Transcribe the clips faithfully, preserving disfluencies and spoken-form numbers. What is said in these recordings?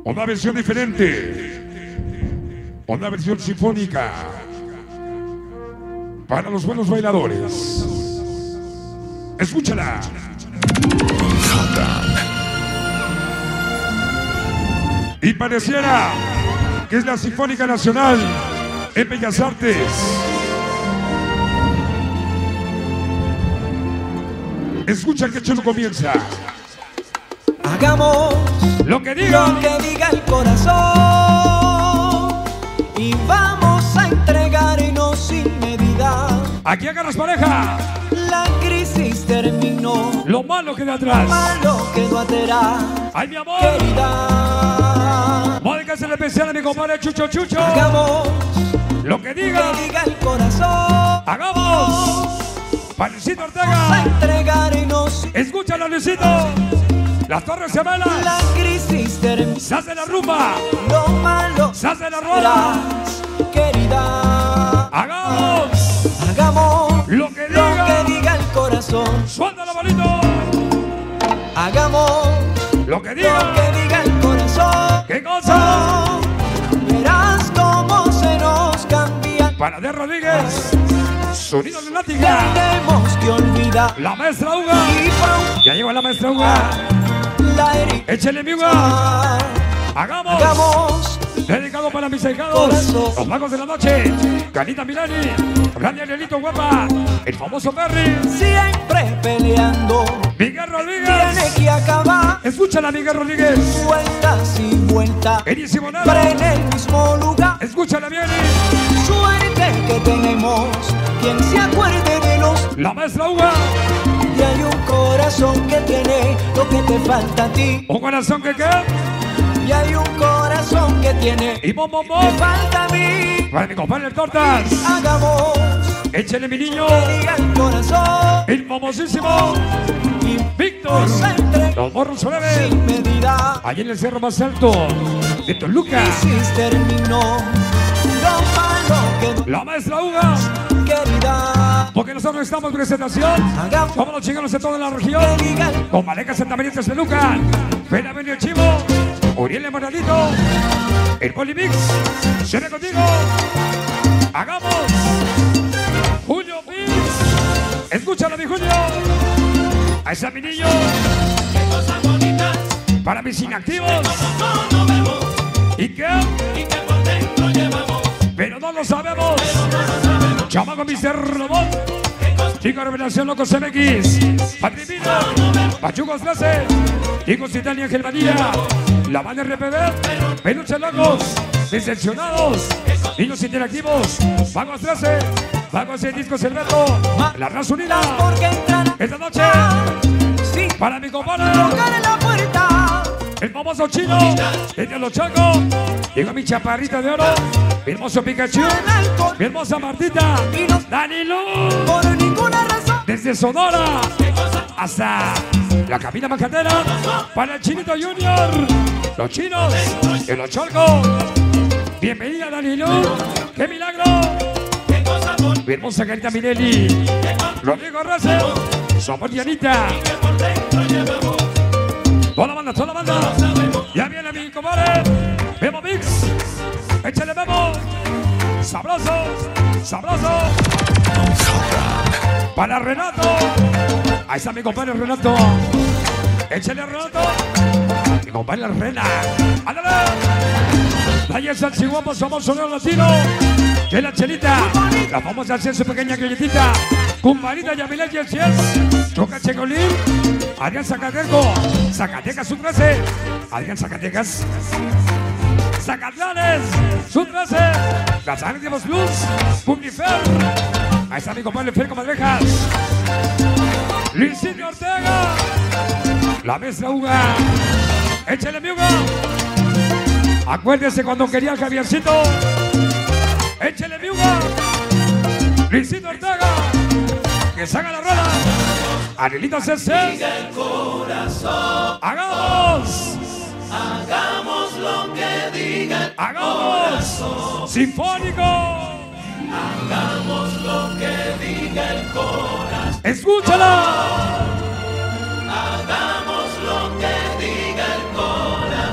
Una versión diferente. Una versión sinfónica. Para los buenos bailadores. Escúchala. Y pareciera que es la Sinfónica Nacional en Bellas Artes. Escucha que chulo comienza. Hagamos lo que diga, lo que diga el corazón y vamos a entregarnos sin medida. Aquí agarras pareja. La crisis terminó. Lo malo queda atrás. Lo malo quedó atrás. Ay, mi amor. Querida. Mónica se le especial a mi compadre Chucho Chucho. Hagamos lo que diga, lo que diga el corazón. Hagamos. Palicito Ortega. Vamos a entregarnos. Escúchalo, Luisito. Las Torres Gemelas. La crisis terminó. Se hace la rumba. Lo malo se hace la rueda. Querida. Hagamos. Hagamos lo que diga, lo que diga el corazón. Suéltalo, bonito. Hagamos lo que diga, lo que diga el corazón. ¿Qué cosa? Oh, verás cómo se nos cambia. Para de Rodríguez. Sonido de látiga. Tenemos que olvidar. La maestra Uga. Ya llegó la maestra Uga. Échale mi Uga. Hagamos. Hagamos. Dedicado para mis ahijados, los magos de la noche. Canita Milani. Randy Arielito Guapa. El famoso Perry. Siempre peleando. Miguel Rodríguez. Tiene que acabar. Escúchala, Miguel Rodríguez. Vueltas y vueltas. Eri Simonero. Pero en el mismo lugar. Escúchala, Vieri. Suerte que tenemos. Quien se acuerde de los. La maestra Uga. Y hay un corazón que tiene lo que te falta a ti. Un corazón que qué. Y hay un corazón que tiene y bom, bom, bom. Me falta a mí. Para mi compadre el Tortas. Hagamos. Échale, mi niño. Que diga el corazón. El famosísimo Y Víctor. Los morros suaves. Sin medida. Allí en el cerro más alto de Toluca. Crisis terminó. Lo malo que la maestra Uga. Querida. Porque nosotros estamos en presentación. Hagamos. Somos los chinganos de toda la región. Que diga el... Con Maleca Santa María de Toluca. Ven a venir Chivo. Uriel Moralito. El Polimix. Se ve contigo. Hagamos. Julio Mix. Escúchalo, mi Julio. A ese mi niño. Qué cosas bonitas. Para mis inactivos. No vemos. ¿Y qué? Y que por dentro llevamos. Pero no lo sabemos. Pero no lo sabemos. Chamaco mister Robot. Chico Revelación Locos M X. Patrivino. Pachucos trece. Chicos Italia Ángel María. La banda R P B. Peluche Locos. Decepcionados. Niños interactivos. Vagos trece. Vagos de Discos Alberto. La Raza Unida. Porque entran Esta noche. sin Para mi compadre. tocar en la puerta. El famoso chino. Desde los Chacos. Llega mi chaparrita de oro. Mi hermoso Pikachu. Mi hermosa Martita. Dani Lu. Por ninguna razón. Desde Sonora hasta la cabina Macatera. Para el Chinito Junior. Los chinos de los Cholcos. Bienvenida, Dani Lu. ¡Qué milagro! Mi hermosa Carita Minelli. Rodrigo Rosel. Somos Dianita. Toda la banda, toda la banda. Ya viene mi compadre. Memo Mix. Échale Memo. Sabroso. Sabroso. Para Renato. Ahí está mi compadre Renato. Échale Renato. Mi compadre Rena. ¡Ándale! Ahí está el Chihuahua, somos sonido latino. Que la Chelita. La vamos a hacer su pequeña galletita. Compadrita Yamilé y el Chies. Choca Checolín. Adrián Zacateco. Zacatecas, su trece. Adrián Zacatecas. Zacatlanes. Su trece. Las Ángeles Blues. Publifer. Ahí está mi compadre Fer Comadrejas. Luisito Ortega. La maestra Uga. Échale mi Uga. Acuérdese cuando quería el Javiercito. Échale mi Uga. Luisito Ortega. Que salga la rueda. Anelito C C. Hagamos. Hagamos lo que diga el Hagamos. corazón. Sinfónico. Hagamos lo que diga el corazón. Escúchala. Hagamos lo que diga el corazón.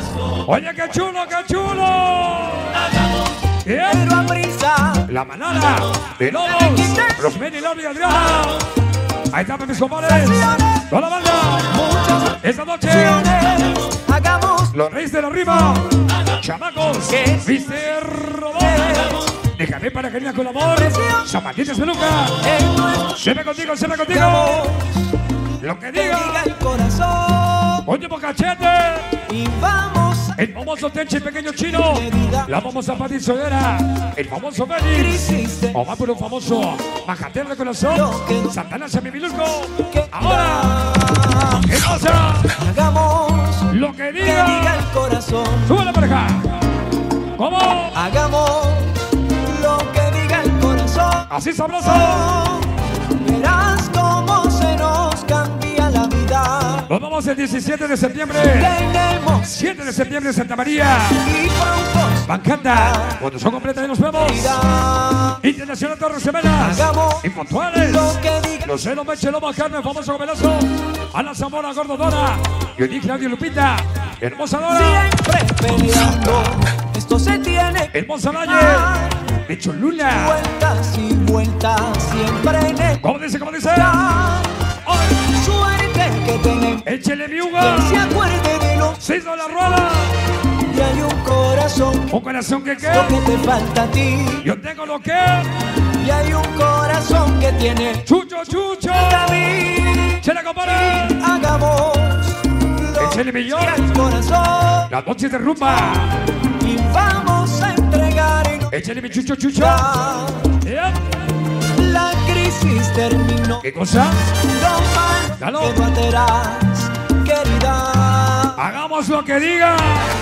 Oye, qué chulo, qué chulo. Bien. Pero a prisa. La manada de lobos, los Meni, Laura y Adriana. Ahí están mis compadres. Toda la banda. Muchas Esta noche, opciones. Hagamos los reyes de la rima. Chamacos, mister Robot. Déjame para que venga con amor. Zapatitas peluca. en nuestro Se ve contigo, se ve contigo. Lo que que diga diga. el corazón. Último cachete. Y vamos El famoso Tenchi pequeño chino. La famosa Pati Sodera. El famoso Félix. crisis de O más por un famoso Majatero de corazón. Santana Semibilurco. que Ahora, ¿qué pasa? hagamos Lo que que diga diga. el corazón. Sube la pareja. ¿Cómo? Hagamos lo que diga el corazón. Así sabroso. Verás cómo se nos cambia la vida. Nos vamos el diecisiete de septiembre. Tenemos siete de septiembre en Santa María. y pronto Bancanta. Cuando son completas nos vemos. irá. Internacional Torres Gemelas. Hagamos Impuntuales. lo que diga. Los celos, Meche, Lobo, Carmen, famoso Gomelazo. Ana Zamora, Gordo Dora. Yoli, Claudio Lupita. Hermosa Dora. Siempre peleando. Esto se tiene que Hermosa Valle. dar. De Cholula. Vueltas y vueltas siempre en el ¿Cómo dice? ¿Cómo dice? Ay, suerte que tenemos. Échele mi Que uga. se acuerde de lo Seis de la rueda. y hay un corazón. Un corazón que Lo queda. que te falta a ti. Yo tengo lo que. Y hay un corazón que tiene Chucho, chucho. a mí. Se la compara. Hagamos lo Échale que millón. diga el corazón. Las noches de rumba. Y vamos a entregar en Échale mi chucho, chucho. la, Yep. la crisis terminó. ¿Qué cosa? Lo Dalo. malo que tú aterás, querida. Hagamos lo que diga.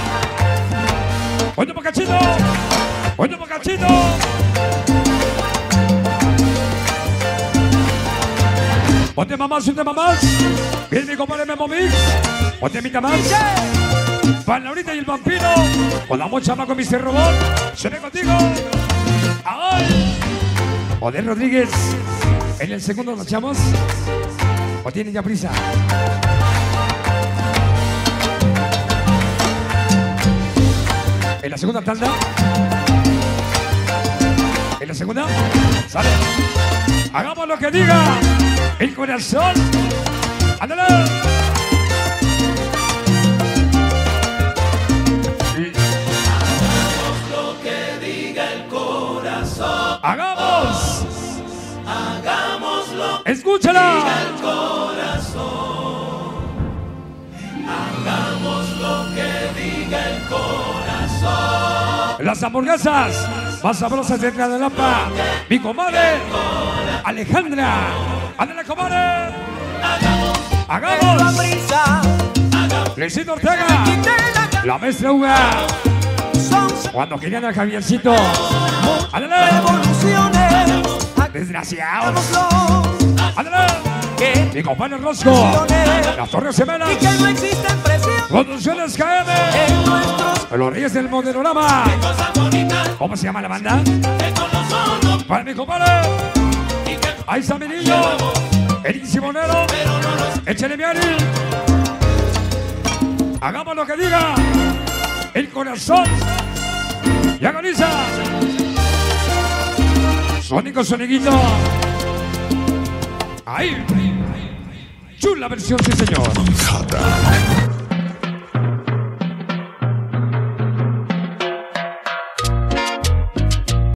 Oye, Pocachito. Oye, Pocachito. Ponte mamás, un tema más. Viene mi compadre Memo Mix. Ponte mi más. Para Laurita y el vampiro. Con la mocha con mister Robot. Se ve contigo. ¡Ay! Odel Rodríguez. En el segundo nos echamos. ¿O tienen ya prisa? En la segunda tanda. En la segunda. Sale. Hagamos lo que diga. El corazón. ¡Ándale! ¡Hagamos! Hagámoslo. ¡Escúchala! El corazón. Hagamos lo que diga el corazón. Las hamburguesas más sabrosas de Tlalnepantla. Mi comadre Alejandra. ¡Ándale, comadre! Pero a ¡Hagamos! prisa. Luisito Ortega. La maestra Uga. Son Cuando querían al Javiercito. ¡Ándale! revoluciones. ¡Desgraciados! Hagámoslo. ¡Ándale! Que Mi compadre Rosco. Las Torres Gemelas. y que no existe presión Producciones K M. en nuestros. Los Reyes del Modelorama. Cosas bonitas ¿Cómo se llama la banda? que con los ojos Para mi compadre. y que Ahí está mi niño. Eric Simonero. pero no nos Échale mi Ari. Hagamos lo que diga. El corazón. Y agoniza. Sónico, soniquito. Ahí. Chula versión, sí señor.